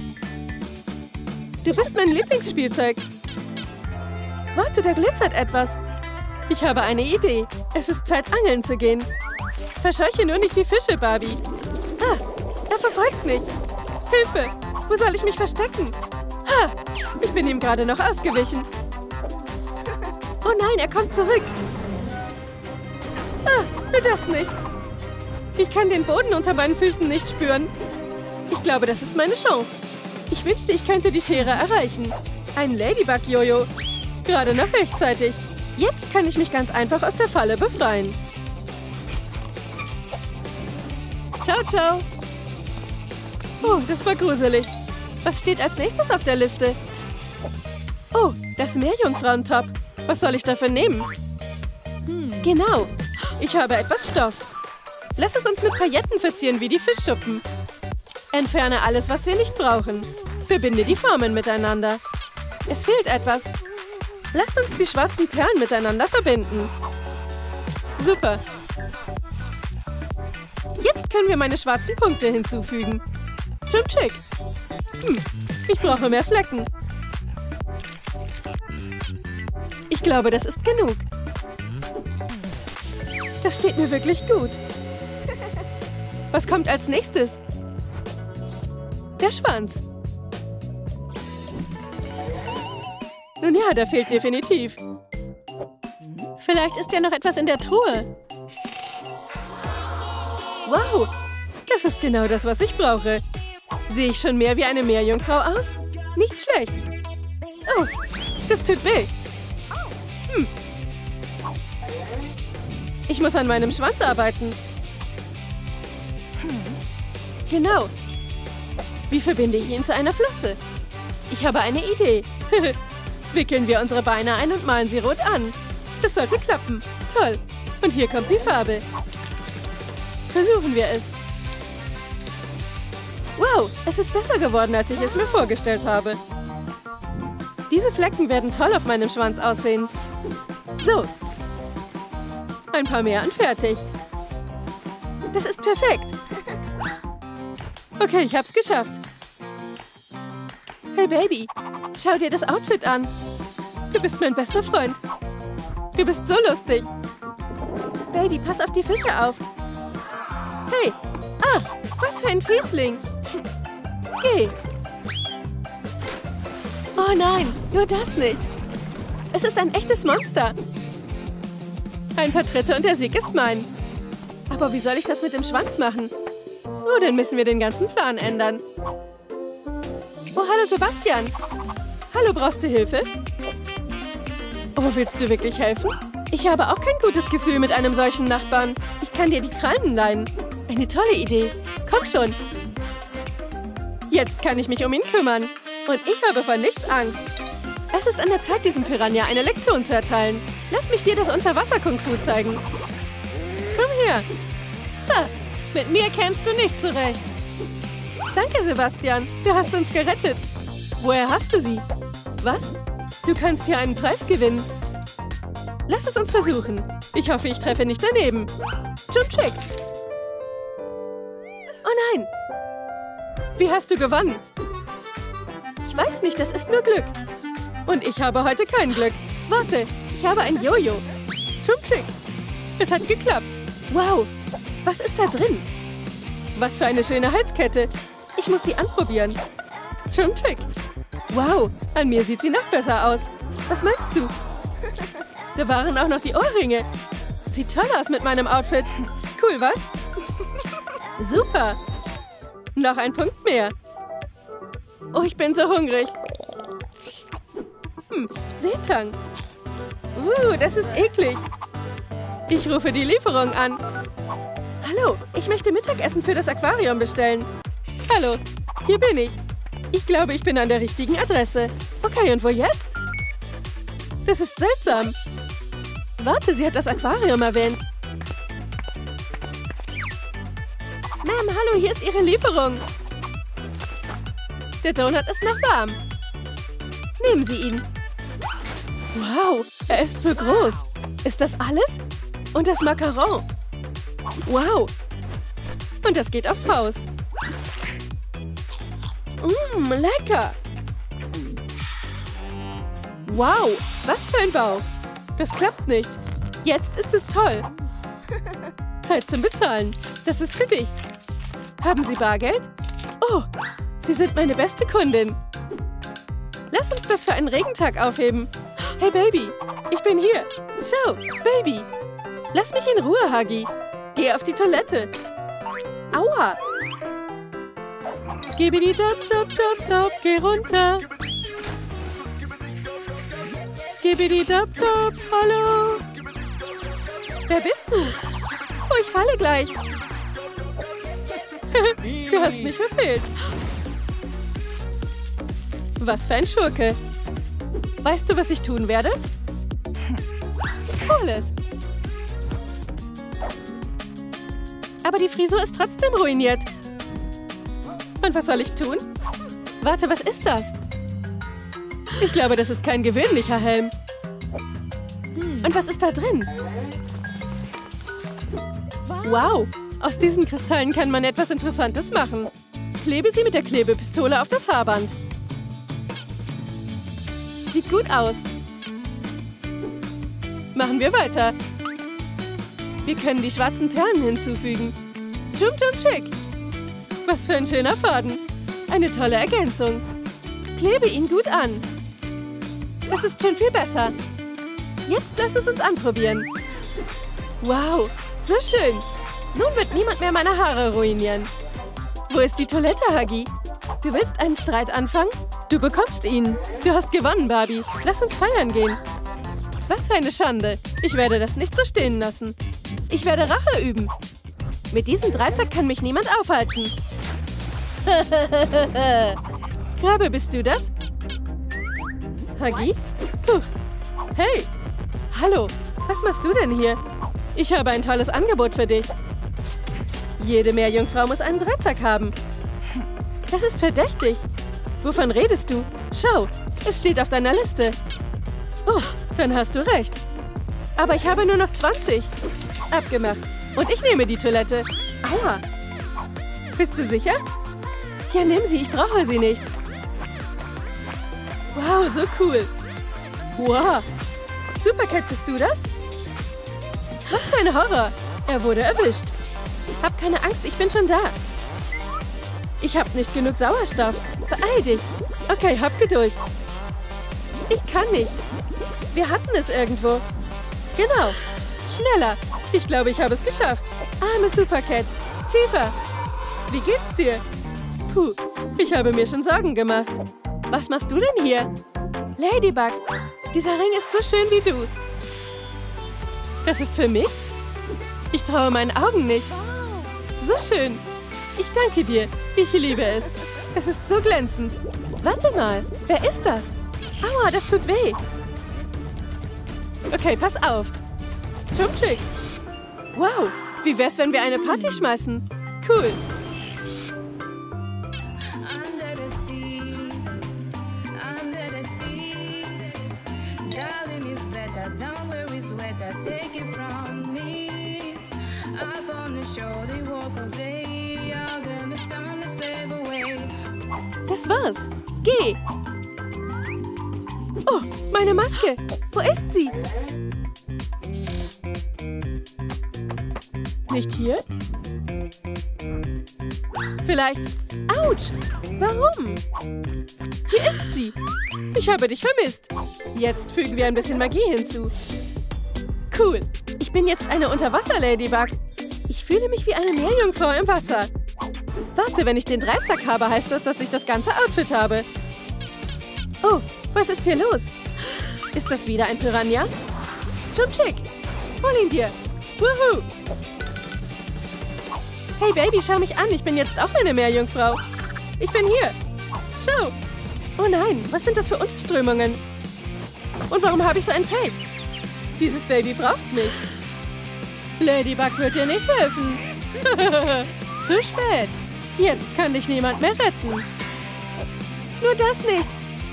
Du bist mein Lieblingsspielzeug. Warte, da glitzert etwas. Ich habe eine Idee. Es ist Zeit, angeln zu gehen. Verscheuche nur nicht die Fische, Barbie. Ah, er verfolgt mich. Hilfe, wo soll ich mich verstecken? Ha, ich bin ihm gerade noch ausgewichen. Oh nein, er kommt zurück. Ah, nur das nicht. Ich kann den Boden unter meinen Füßen nicht spüren. Ich glaube, das ist meine Chance. Ich wünschte, ich könnte die Schere erreichen. Ein Ladybug-Jojo. Gerade noch rechtzeitig. Jetzt kann ich mich ganz einfach aus der Falle befreien. Ciao, ciao. Oh, das war gruselig. Was steht als nächstes auf der Liste? Oh, das Meerjungfrauentop. Was soll ich dafür nehmen? Hm. Genau. Ich habe etwas Stoff. Lass es uns mit Pailletten verzieren wie die Fischschuppen. Entferne alles, was wir nicht brauchen. Verbinde die Formen miteinander. Es fehlt etwas. Lasst uns die schwarzen Perlen miteinander verbinden. Super. Jetzt können wir meine schwarzen Punkte hinzufügen. Zum Chick. Hm, ich brauche mehr Flecken. Ich glaube, das ist genug. Das steht mir wirklich gut. Was kommt als nächstes? Der Schwanz. Nun ja, der fehlt definitiv. Vielleicht ist ja noch etwas in der Truhe. Wow, das ist genau das, was ich brauche. Sehe ich schon mehr wie eine Meerjungfrau aus? Nicht schlecht. Oh, das tut weh. Hm. Ich muss an meinem Schwanz arbeiten. Genau. Wie verbinde ich ihn zu einer Flosse? Ich habe eine Idee. Wickeln wir unsere Beine ein und malen sie rot an. Das sollte klappen. Toll. Und hier kommt die Farbe. Versuchen wir es. Wow, es ist besser geworden, als ich es mir vorgestellt habe. Diese Flecken werden toll auf meinem Schwanz aussehen. So. Ein paar mehr und fertig. Das ist perfekt. Okay, ich hab's geschafft. Hey Baby, schau dir das Outfit an. Du bist mein bester Freund. Du bist so lustig. Baby, pass auf die Fische auf. Hey, ah, was für ein Fiesling. Geh. Oh nein, nur das nicht. Es ist ein echtes Monster. Ein paar Tritte und der Sieg ist mein. Aber wie soll ich das mit dem Schwanz machen? Oh, dann müssen wir den ganzen Plan ändern. Oh, hallo Sebastian. Hallo, brauchst du Hilfe? Oh, willst du wirklich helfen? Ich habe auch kein gutes Gefühl mit einem solchen Nachbarn. Ich kann dir die Krallen leihen. Eine tolle Idee. Komm schon. Jetzt kann ich mich um ihn kümmern. Und ich habe vor nichts Angst. Es ist an der Zeit, diesem Piranha eine Lektion zu erteilen. Lass mich dir das Unterwasser-Kung-Fu zeigen. Komm her. Ha, mit mir kämst du nicht zurecht. Danke, Sebastian. Du hast uns gerettet. Woher hast du sie? Was? Du kannst hier einen Preis gewinnen. Lass es uns versuchen. Ich hoffe, ich treffe nicht daneben. Jump Trick. Oh nein. Wie hast du gewonnen? Ich weiß nicht, das ist nur Glück. Und ich habe heute kein Glück. Warte, Ich habe ein Jojo. Trick. Es hat geklappt. Wow, was ist da drin? Was für eine schöne Halskette. Ich muss sie anprobieren. Trick. Wow, an mir sieht sie noch besser aus. Was meinst du? Da waren auch noch die Ohrringe. Sieht toll aus mit meinem Outfit. Cool, was? Super. Noch ein Punkt mehr. Oh, ich bin so hungrig. Hm, Seetang. Uh, das ist eklig. Ich rufe die Lieferung an. Hallo, ich möchte Mittagessen für das Aquarium bestellen. Hallo, hier bin ich. Ich glaube, ich bin an der richtigen Adresse. Okay, und wo jetzt? Das ist seltsam. Warte, sie hat das Aquarium erwähnt. Ma'am, hallo, hier ist Ihre Lieferung. Der Donut ist noch warm. Nehmen Sie ihn. Wow, er ist so groß. Ist das alles? Und das Macaron. Wow. Und das geht aufs Haus. Mmm, lecker. Wow, was für ein Bauch. Das klappt nicht. Jetzt ist es toll. Zeit zum Bezahlen. Das ist für dich. Haben Sie Bargeld? Oh, Sie sind meine beste Kundin. Lass uns das für einen Regentag aufheben. Hey, Baby, ich bin hier. Schau, Baby. Lass mich in Ruhe, Huggy. Geh auf die Toilette. Aua. Skibidi-dop, dop, dop, dop, geh runter. Skibidi-dop, dop, hallo. Wer bist du? Oh, ich falle gleich. Du hast mich verfehlt. Was für ein Schurke. Weißt du, was ich tun werde? Hol es. Aber die Frisur ist trotzdem ruiniert. Und was soll ich tun? Warte, was ist das? Ich glaube, das ist kein gewöhnlicher Helm. Und was ist da drin? Wow, aus diesen Kristallen kann man etwas Interessantes machen. Klebe sie mit der Klebepistole auf das Haarband. Sieht gut aus. Machen wir weiter. Wir können die schwarzen Perlen hinzufügen. Chum Chum Trick. Was für ein schöner Faden. Eine tolle Ergänzung. Klebe ihn gut an. Das ist schon viel besser. Jetzt lass es uns anprobieren. Wow, so schön. Nun wird niemand mehr meine Haare ruinieren. Wo ist die Toilette, Huggy? Du willst einen Streit anfangen? Du bekommst ihn. Du hast gewonnen, Barbie. Lass uns feiern gehen. Was für eine Schande. Ich werde das nicht so stehen lassen. Ich werde Rache üben. Mit diesem Dreizack kann mich niemand aufhalten. Krabbe, bist du das? Huggy? Puh. Hey. Hallo. Was machst du denn hier? Ich habe ein tolles Angebot für dich. Jede Meerjungfrau muss einen Dreizack haben. Das ist verdächtig. Wovon redest du? Schau, es steht auf deiner Liste. Oh, dann hast du recht. Aber ich habe nur noch zwanzig. Abgemacht. Und ich nehme die Toilette. Aua. Bist du sicher? Ja, nimm sie. Ich brauche sie nicht. Wow, so cool. Wow. Supercat, bist du das? Was für ein Horror. Er wurde erwischt. Hab keine Angst, ich bin schon da. Ich habe nicht genug Sauerstoff. Beeil dich. Okay, hab Geduld. Ich kann nicht. Wir hatten es irgendwo. Genau. Schneller. Ich glaube, ich habe es geschafft. Arme Supercat. Tiefer. Wie geht's dir? Puh, ich habe mir schon Sorgen gemacht. Was machst du denn hier? Ladybug, dieser Ring ist so schön wie du. Das ist für mich? Ich traue meinen Augen nicht. So schön. Ich danke dir. Ich liebe es. Es ist so glänzend. Warte mal, wer ist das? Aua, das tut weh. Okay, pass auf. Trick. Wow, wie wär's, wenn wir eine Party schmeißen? Cool. Das war's. Geh. Oh, meine Maske. Wo ist sie? Nicht hier? Vielleicht... Autsch! Warum? Hier ist sie. Ich habe dich vermisst. Jetzt fügen wir ein bisschen Magie hinzu. Cool. Ich bin jetzt eine Unterwasser-Ladybug. Ich fühle mich wie eine Meerjungfrau im Wasser. Warte, wenn ich den Dreizack habe, heißt das, dass ich das ganze Outfit habe. Oh, was ist hier los? Ist das wieder ein Piranha? Jump-Chick, hol ihn dir. Wuhu! Hey Baby, schau mich an. Ich bin jetzt auch eine Meerjungfrau. Ich bin hier. Schau. Oh nein, was sind das für Unterströmungen? Und warum habe ich so ein Pech? Dieses Baby braucht mich. Ladybug wird dir nicht helfen. Zu spät. Jetzt kann dich niemand mehr retten. Nur das nicht.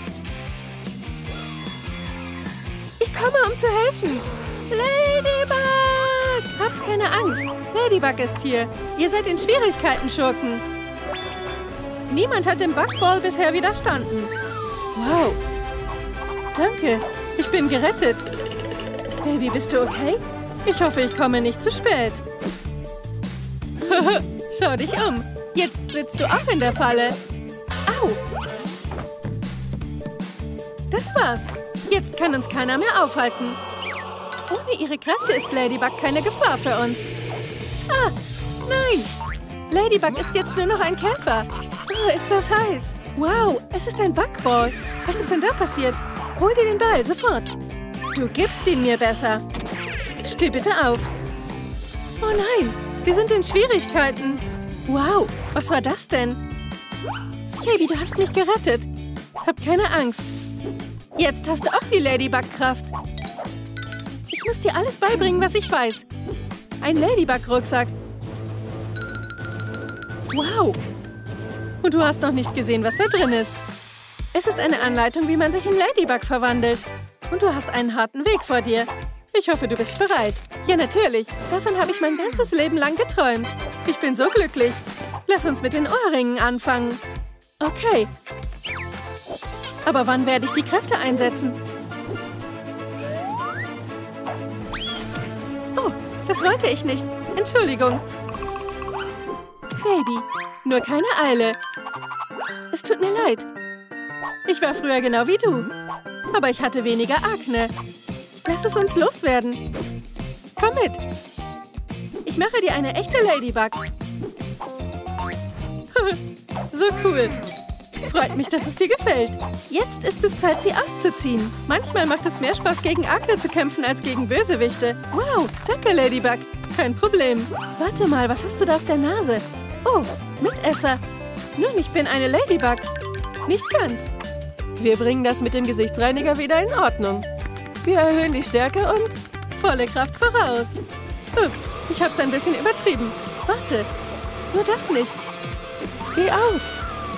Ich komme, um zu helfen. Ladybug! Habt keine Angst. Ladybug ist hier. Ihr seid in Schwierigkeiten, Schurken. Niemand hat dem Bugball bisher widerstanden. Wow. Danke. Ich bin gerettet. Baby, bist du okay? Ich hoffe, ich komme nicht zu spät. Schau dich um. Jetzt sitzt du auch in der Falle. Au. Das war's. Jetzt kann uns keiner mehr aufhalten. Ohne ihre Kräfte ist Ladybug keine Gefahr für uns. Ah, nein. Ladybug ist jetzt nur noch ein Käfer. Oh, ist das heiß. Wow, es ist ein Bugball. Was ist denn da passiert? Hol dir den Ball, sofort. Du gibst ihn mir besser. Steh bitte auf. Oh nein, wir sind in Schwierigkeiten. Wow, was war das denn? Baby, du hast mich gerettet. Hab keine Angst. Jetzt hast du auch die Ladybug-Kraft. Ich muss dir alles beibringen, was ich weiß. Ein Ladybug-Rucksack. Wow. Und du hast noch nicht gesehen, was da drin ist. Es ist eine Anleitung, wie man sich in Ladybug verwandelt. Und du hast einen harten Weg vor dir. Ich hoffe, du bist bereit. Ja, natürlich. Davon habe ich mein ganzes Leben lang geträumt. Ich bin so glücklich. Lass uns mit den Ohrringen anfangen. Okay. Aber wann werde ich die Kräfte einsetzen? Oh, das wollte ich nicht. Entschuldigung. Baby, nur keine Eile. Es tut mir leid. Ich war früher genau wie du. Aber ich hatte weniger Akne. Lass es uns loswerden. Komm mit. Ich mache dir eine echte Ladybug. So cool. Freut mich, dass es dir gefällt. Jetzt ist es Zeit, sie auszuziehen. Manchmal macht es mehr Spaß, gegen Akne zu kämpfen, als gegen Bösewichte. Wow, danke, Ladybug. Kein Problem. Warte mal, was hast du da auf der Nase? Oh, Mitesser. Nun, ich bin eine Ladybug. Nicht ganz. Wir bringen das mit dem Gesichtsreiniger wieder in Ordnung. Wir erhöhen die Stärke und volle Kraft voraus. Ups, ich hab's ein bisschen übertrieben. Warte, nur das nicht. Geh aus.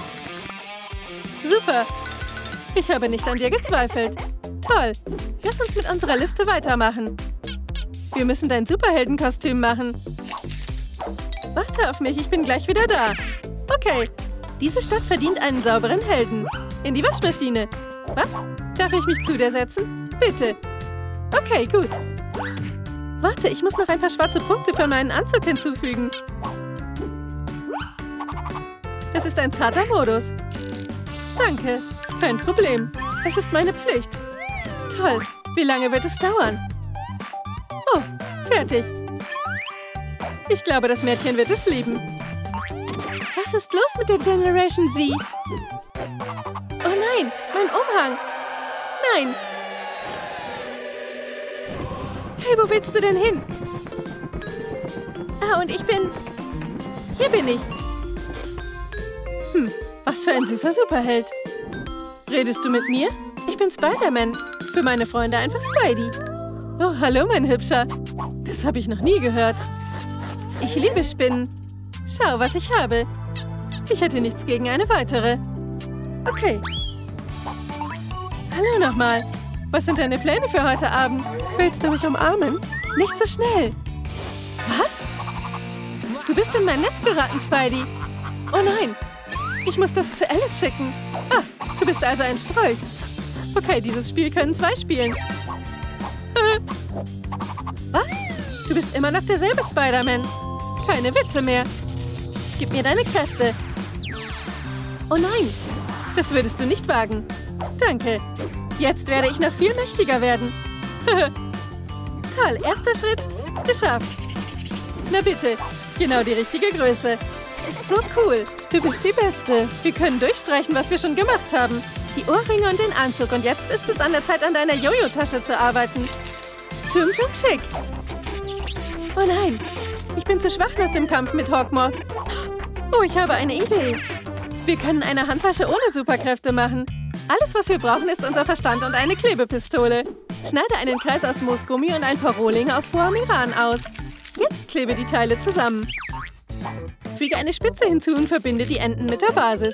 Super. Ich habe nicht an dir gezweifelt. Toll. Lass uns mit unserer Liste weitermachen. Wir müssen dein Superheldenkostüm machen. Warte auf mich, ich bin gleich wieder da. Okay. Diese Stadt verdient einen sauberen Helden. In die Waschmaschine. Was? Darf ich mich zu dir setzen? Bitte. Okay, gut. Warte, ich muss noch ein paar schwarze Punkte für meinen Anzug hinzufügen. Es ist ein zarter Modus. Danke. Kein Problem. Es ist meine Pflicht. Toll. Wie lange wird es dauern? Oh, fertig. Ich glaube, das Mädchen wird es lieben. Was ist los mit der Generation Z? Oh nein, mein Umhang. Nein. Hey, wo willst du denn hin? Ah, und ich bin... Hier bin ich. Hm, was für ein süßer Superheld. Redest du mit mir? Ich bin Spider-Man. Für meine Freunde einfach Spidey. Oh, hallo, mein Hübscher. Das habe ich noch nie gehört. Ich liebe Spinnen. Schau, was ich habe. Ich hätte nichts gegen eine weitere. Okay. Hallo nochmal. Was sind deine Pläne für heute Abend? Willst du mich umarmen? Nicht so schnell. Was? Du bist in mein Netz geraten, Spidey. Oh nein. Ich muss das zu Alice schicken. Ah, du bist also ein Strolch. Okay, dieses Spiel können zwei spielen. Was? Du bist immer noch derselbe Spider-Man. Keine Witze mehr. Gib mir deine Kräfte. Oh nein, das würdest du nicht wagen. Danke. Jetzt werde ich noch viel mächtiger werden. Toll, erster Schritt. Geschafft. Na bitte, genau die richtige Größe. Es ist so cool. Du bist die Beste. Wir können durchstreichen, was wir schon gemacht haben. Die Ohrringe und den Anzug. Und jetzt ist es an der Zeit, an deiner Jojo-Tasche zu arbeiten. Tum Tum Schick. Oh nein, ich bin zu schwach nach dem Kampf mit Hawkmoth. Oh, ich habe eine Idee. Wir können eine Handtasche ohne Superkräfte machen. Alles, was wir brauchen, ist unser Verstand und eine Klebepistole. Schneide einen Kreis aus Moosgummi und ein paar Rohlinge aus Foamiran aus. Jetzt klebe die Teile zusammen. Füge eine Spitze hinzu und verbinde die Enden mit der Basis.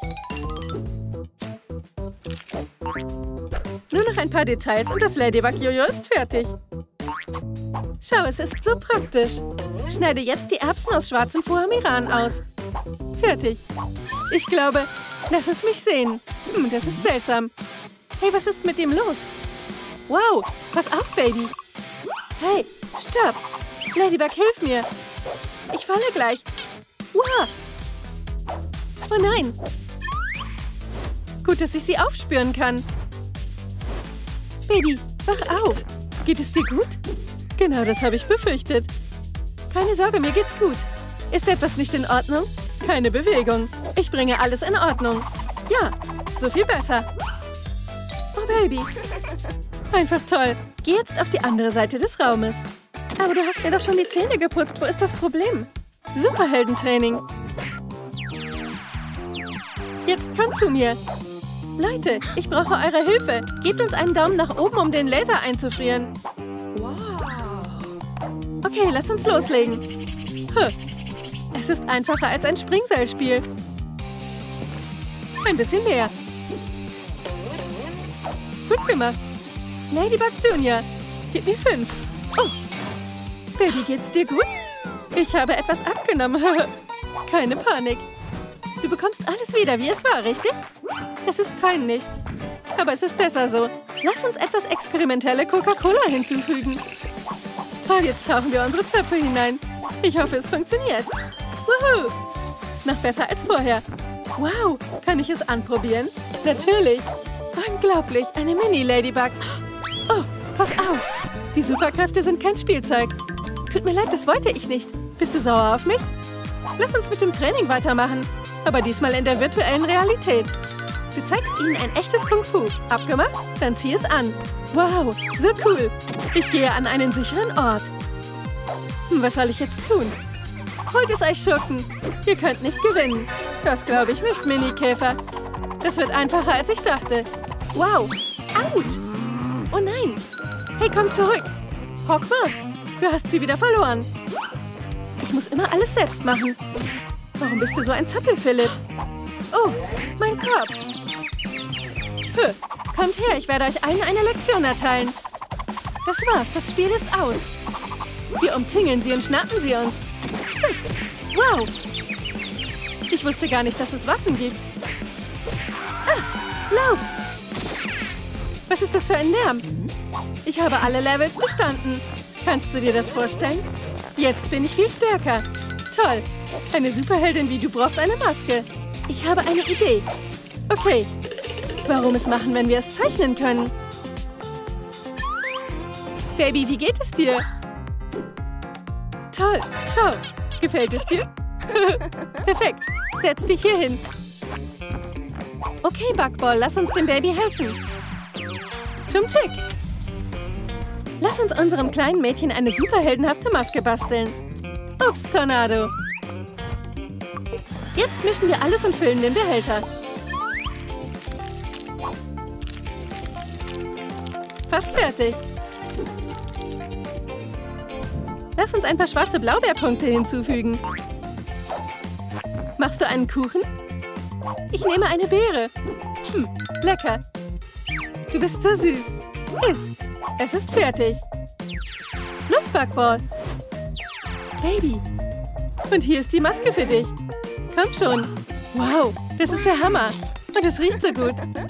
Nur noch ein paar Details und das Ladybug-Jojo ist fertig. Schau, es ist so praktisch. Schneide jetzt die Erbsen aus schwarzem Foamiran aus. Fertig. Ich glaube, lass es mich sehen. Hm, das ist seltsam. Hey, was ist mit dem los? Wow, pass auf, Baby. Hey, stopp. Ladybug, hilf mir. Ich falle gleich. Wow. Oh nein. Gut, dass ich sie aufspüren kann. Baby, wach auf. Geht es dir gut? Genau, das habe ich befürchtet. Keine Sorge, mir geht's gut. Ist etwas nicht in Ordnung? Keine Bewegung. Ich bringe alles in Ordnung. Ja, so viel besser. Oh, Baby. Einfach toll. Geh jetzt auf die andere Seite des Raumes. Aber du hast mir doch schon die Zähne geputzt. Wo ist das Problem? Superheldentraining. Jetzt komm zu mir. Leute, ich brauche eure Hilfe. Gebt uns einen Daumen nach oben, um den Laser einzufrieren. Okay, lass uns loslegen. Huh. Es ist einfacher als ein Springseilspiel. Ein bisschen mehr. Gut gemacht. Ladybug Junior, gib mir fünf. Oh. Baby, geht's dir gut? Ich habe etwas abgenommen. Keine Panik. Du bekommst alles wieder, wie es war, richtig? Es ist peinlich. Aber es ist besser so. Lass uns etwas experimentelle Coca-Cola hinzufügen. Und jetzt tauchen wir unsere Zöpfe hinein. Ich hoffe, es funktioniert. Wuhu! Noch besser als vorher. Wow, kann ich es anprobieren? Natürlich. Unglaublich, eine Mini-Ladybug. Oh, pass auf. Die Superkräfte sind kein Spielzeug. Tut mir leid, das wollte ich nicht. Bist du sauer auf mich? Lass uns mit dem Training weitermachen. Aber diesmal in der virtuellen Realität. Du zeigst ihnen ein echtes Kung-Fu. Abgemacht? Dann zieh es an. Wow, so cool. Ich gehe an einen sicheren Ort. Hm, was soll ich jetzt tun? Holt es euch, Schurken. Ihr könnt nicht gewinnen. Das glaube ich nicht, Mini-Käfer. Das wird einfacher, als ich dachte. Wow. Autsch. Oh nein. Hey, komm zurück. Hawkmoth, du hast sie wieder verloren. Ich muss immer alles selbst machen. Warum bist du so ein Zappel, Philipp? Oh, mein Kopf. Höh, kommt her, ich werde euch allen eine Lektion erteilen. Das war's, das Spiel ist aus. Wir umzingeln sie und schnappen sie uns. Ups, wow. Ich wusste gar nicht, dass es Waffen gibt. Ah, lauf! Was ist das für ein Lärm? Ich habe alle Levels bestanden. Kannst du dir das vorstellen? Jetzt bin ich viel stärker. Toll. Eine Superheldin wie du braucht eine Maske. Ich habe eine Idee. Okay. Warum es machen, wenn wir es zeichnen können? Baby, wie geht es dir? Toll. Schau. Gefällt es dir? Perfekt. Setz dich hier hin. Okay, Bugball, lass uns dem Baby helfen. Tum-Chick. Lass uns unserem kleinen Mädchen eine superheldenhafte Maske basteln. Ups, Tornado. Jetzt mischen wir alles und füllen den Behälter. Fast fertig. Lass uns ein paar schwarze Blaubeerpunkte hinzufügen. Machst du einen Kuchen? Ich nehme eine Beere. Hm, lecker. Du bist so süß. Iss. Es ist fertig. Los, Bugball. Baby. Und hier ist die Maske für dich. Komm schon. Wow, das ist der Hammer. Und es riecht so gut.